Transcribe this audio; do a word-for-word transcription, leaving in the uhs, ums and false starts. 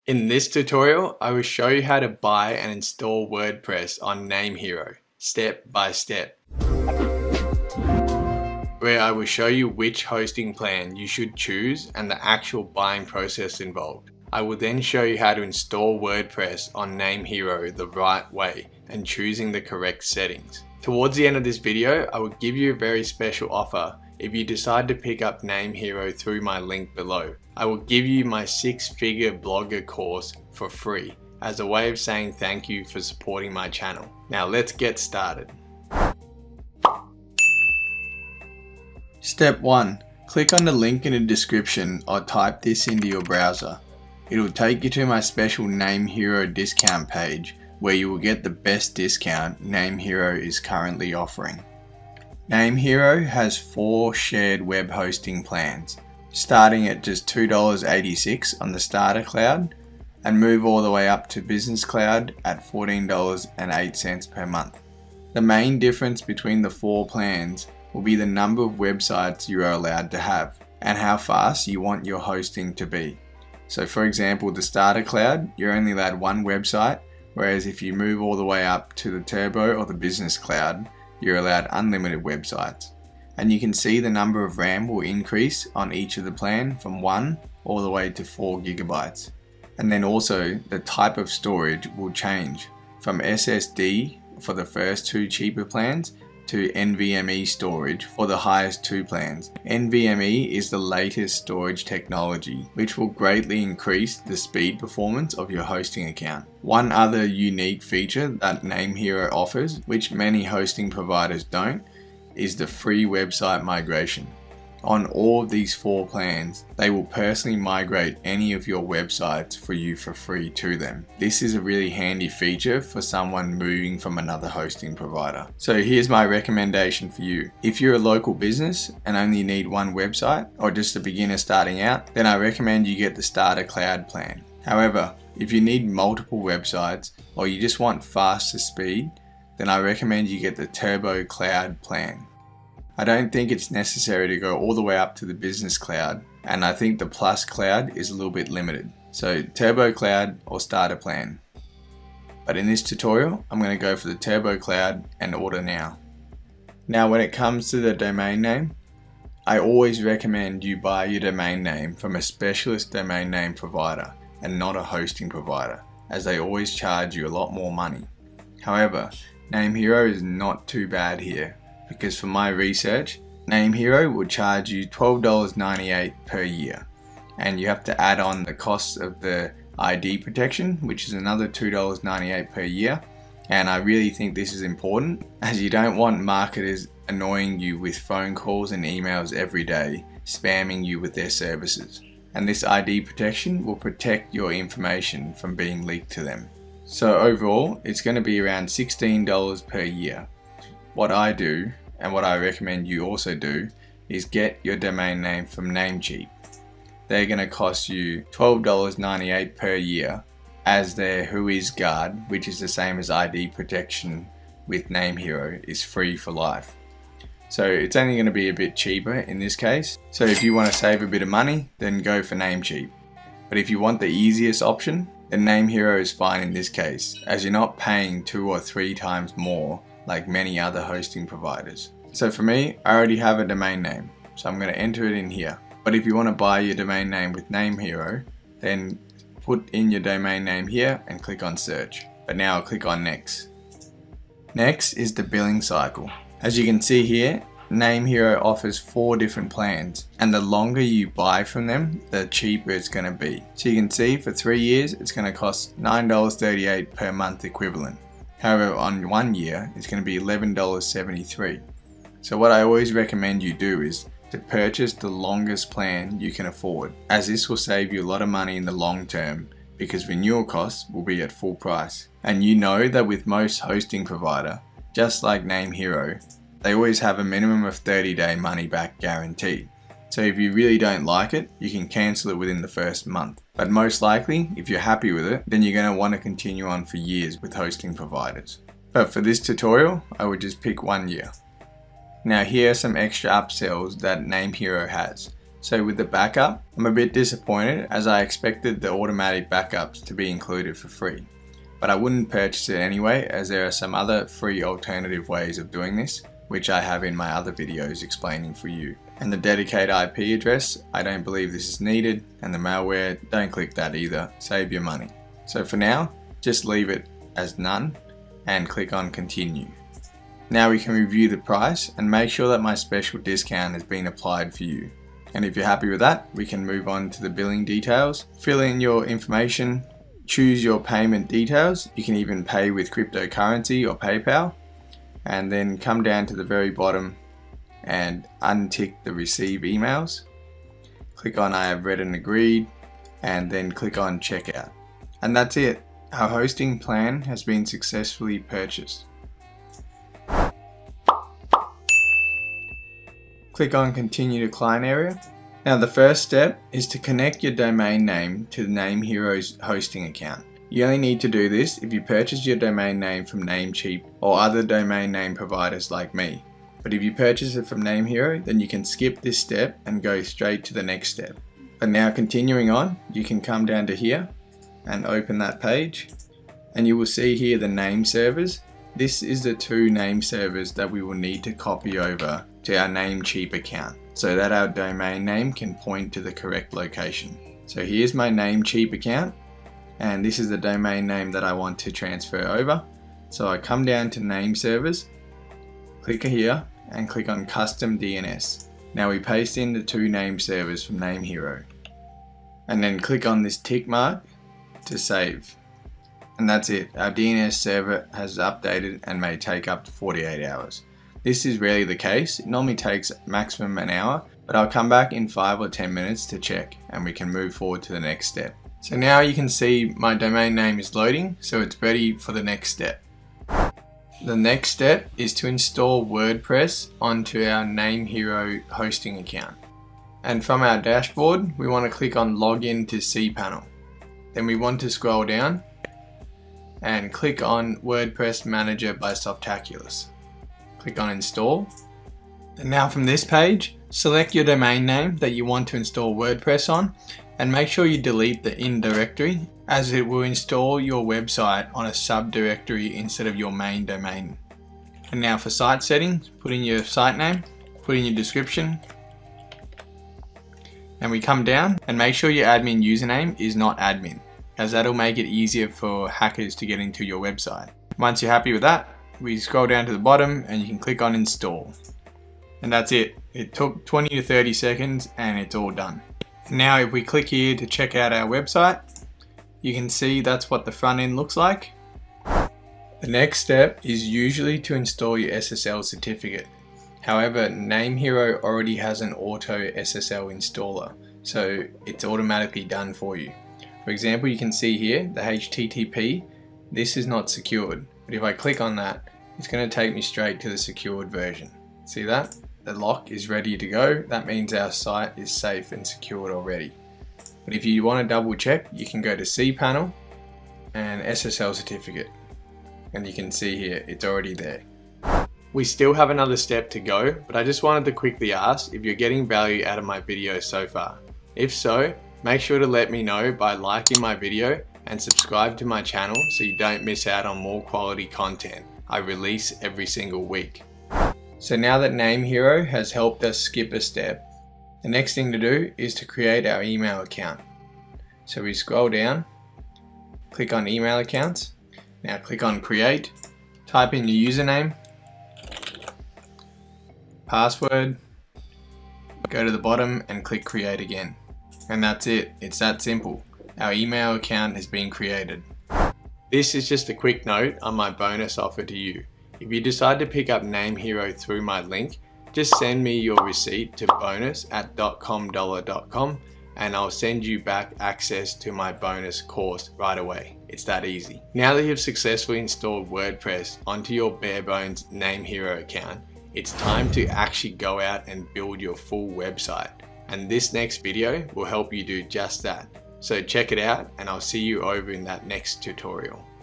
In this tutorial, I will show you how to buy and install WordPress on NameHero, step by step, where I will show you which hosting plan you should choose and the actual buying process involved. I will then show you how to install WordPress on NameHero the right way and choosing the correct settings. Towards the end of this video, I will give you a very special offer if you decide to pick up NameHero through my link below. I will give you my six-figure blogger course for free as a way of saying thank you for supporting my channel. Now let's get started. Step one. Click on the link in the description or type this into your browser. It will take you to my special NameHero discount page where you will get the best discount NameHero is currently offering. NameHero has four shared web hosting plans, starting at just two dollars and eighty-six cents on the starter cloud and move all the way up to business cloud at fourteen dollars and eight cents per month. The main difference between the four plans will be the number of websites you are allowed to have and how fast you want your hosting to be. So for example, the starter cloud, you're only allowed one website, whereas if you move all the way up to the turbo or the business cloud, you're allowed unlimited websites. And you can see the number of RAM will increase on each of the plan from one all the way to four gigabytes. And then also the type of storage will change from S S D for the first two cheaper plans to N V M E storage for the highest two plans. N V M E is the latest storage technology which will greatly increase the speed performance of your hosting account. One other unique feature that NameHero offers, which many hosting providers don't, is the free website migration. On all of these four plans, they will personally migrate any of your websites for you for free to them. This is a really handy feature for someone moving from another hosting provider. So here's my recommendation for you. If you're a local business and only need one website or just a beginner starting out, then I recommend you get the starter cloud plan. However, if you need multiple websites or you just want faster speed, then I recommend you get the turbo cloud plan. I don't think it's necessary to go all the way up to the business cloud, and I think the plus cloud is a little bit limited. So turbo cloud or starter plan. But in this tutorial, I'm going to go for the turbo cloud and order now. Now when it comes to the domain name, I always recommend you buy your domain name from a specialist domain name provider and not a hosting provider, as they always charge you a lot more money. However, NameHero is not too bad here, because for my research, NameHero will charge you twelve dollars and ninety-eight cents per year, and you have to add on the cost of the I D protection, which is another two dollars and ninety-eight cents per year. And I really think this is important, as you don't want marketers annoying you with phone calls and emails every day, spamming you with their services. And this I D protection will protect your information from being leaked to them. So overall, it's going to be around sixteen dollars per year. What I do, and what I recommend you also do, is get your domain name from Namecheap. They're going to cost you twelve dollars and ninety-eight cents per year, as their Whois Guard, which is the same as I D protection with NameHero, is free for life. So it's only going to be a bit cheaper in this case. So if you want to save a bit of money, then go for Namecheap. But if you want the easiest option, then NameHero is fine in this case, as you're not paying two or three times more like many other hosting providers. So for me, I already have a domain name, so I'm going to enter it in here. But if you want to buy your domain name with NameHero, then put in your domain name here and click on search. But now I'll click on next. Next is the billing cycle. As you can see here, NameHero offers four different plans, and the longer you buy from them, the cheaper it's going to be. So you can see for three years, it's going to cost nine dollars and thirty-eight cents per month equivalent. However, on one year, it's going to be eleven dollars and seventy-three cents. So what I always recommend you do is to purchase the longest plan you can afford, as this will save you a lot of money in the long term, because renewal costs will be at full price. And you know that with most hosting provider, just like NameHero, they always have a minimum of thirty day money back guarantee. So if you really don't like it, you can cancel it within the first month. But most likely, if you're happy with it, then you're going to want to continue on for years with hosting providers. But for this tutorial, I would just pick one year. Now here are some extra upsells that NameHero has. So with the backup, I'm a bit disappointed as I expected the automatic backups to be included for free. But I wouldn't purchase it anyway, as there are some other free alternative ways of doing this, which I have in my other videos explaining for you. And the dedicated I P address, I don't believe this is needed, and the malware, don't click that either, save your money. So for now, just leave it as none and click on continue. Now we can review the price and make sure that my special discount has been applied for you. And if you're happy with that, we can move on to the billing details. Fill in your information, choose your payment details. You can even pay with cryptocurrency or PayPal, and then come down to the very bottom and untick the receive emails. Click on I have read and agreed, and then click on checkout. And that's it. Our hosting plan has been successfully purchased. Click on continue to client area. Now the first step is to connect your domain name to the NameHero's hosting account. You only need to do this if you purchase your domain name from Namecheap or other domain name providers like me. But if you purchase it from NameHero, then you can skip this step and go straight to the next step. But now continuing on, you can come down to here and open that page, and you will see here the name servers. This is the two name servers that we will need to copy over to our Namecheap account so that our domain name can point to the correct location. So here's my Namecheap account, and this is the domain name that I want to transfer over. So I come down to name servers, click here and click on custom D N S. Now we paste in the two name servers from NameHero, and then click on this tick mark to save. And that's it. Our D N S server has updated and may take up to forty-eight hours. This is rarely the case. It normally takes maximum an hour, but I'll come back in five or ten minutes to check, and we can move forward to the next step. So now you can see my domain name is loading, so it's ready for the next step. The next step is to install WordPress onto our NameHero hosting account. And from our dashboard, we want to click on Login to cPanel. Then we want to scroll down and click on WordPress Manager by Softaculous. Click on Install. And now from this page, select your domain name that you want to install WordPress on, and make sure you delete the in directory, as it will install your website on a subdirectory instead of your main domain. And now for site settings, put in your site name, put in your description, and we come down and make sure your admin username is not admin, as that'll make it easier for hackers to get into your website. Once you're happy with that, we scroll down to the bottom and you can click on install. And that's it. It took twenty to thirty seconds and it's all done. And now if we click here to check out our website, you can see that's what the front end looks like. The next step is usually to install your S S L certificate. However, NameHero already has an auto S S L installer, so it's automatically done for you. For example, you can see here the H T T P, this is not secured, but if I click on that, it's going to take me straight to the secured version. See that? The lock is ready to go. That means our site is safe and secured already. But if you want to double check, you can go to cPanel and S S L certificate, and you can see here it's already there. We still have another step to go, but I just wanted to quickly ask if you're getting value out of my video so far. If so, make sure to let me know by liking my video and subscribe to my channel so you don't miss out on more quality content I release every single week. So now that NameHero has helped us skip a step, the next thing to do is to create our email account. So we scroll down, click on email accounts, now click on create, type in your username, password, go to the bottom and click create again. And that's it, it's that simple. Our email account has been created. This is just a quick note on my bonus offer to you. If you decide to pick up NameHero through my link, just send me your receipt to bonus at dotcom dollar dot com and I'll send you back access to my bonus course right away. It's that easy. Now that you've successfully installed WordPress onto your bare bones NameHero account, it's time to actually go out and build your full website. And this next video will help you do just that. So check it out and I'll see you over in that next tutorial.